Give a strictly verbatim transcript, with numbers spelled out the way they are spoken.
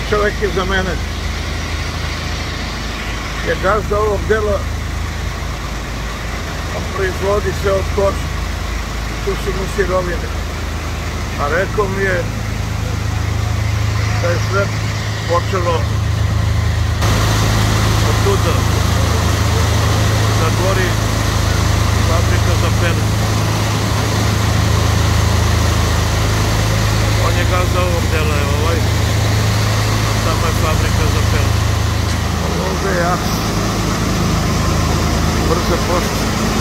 čovjek iza mene je gazda ovog dela, a proizvodi se od kože. Tu su mu sirovine. A rekao mi je da je sve počelo od tuda, na gori fabrika za pelet. On je gazda ovog dela, je ovaj, a tamo je fabrika za pelet. Ovdje je ja brza pošta.